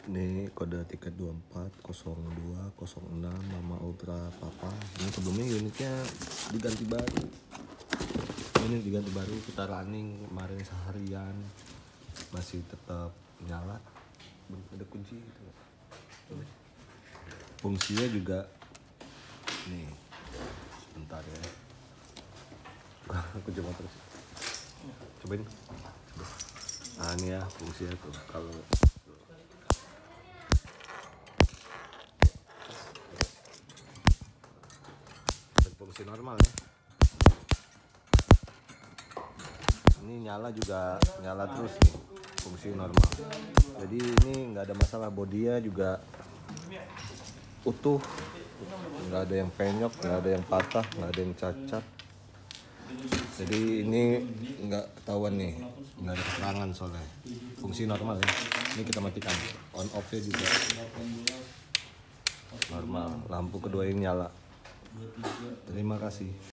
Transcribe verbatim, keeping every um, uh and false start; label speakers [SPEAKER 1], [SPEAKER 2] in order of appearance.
[SPEAKER 1] Ini kode tiket dua empat nol dua nol enam Mama Ultra Papa. Ini sebelumnya unitnya diganti baru. Ini diganti baru, kita running kemarin seharian masih tetap nyala. Ada kunci gitu. Fungsinya juga nih. Sebentar ya. Aku coba terus. Cobain. Nah ini ya fungsinya tuh kalau fungsi normal ya. Ini nyala juga nyala terus nih, fungsi normal. Jadi ini nggak ada masalah, bodinya juga utuh, nggak ada yang penyok, nggak ada yang patah, nggak ada yang cacat. Jadi ini nggak ketahuan nih, nggak ada keterangan soalnya. Fungsi normal ya. Ini kita matikan, on off-nya juga normal. Lampu kedua yang nyala. Terima kasih.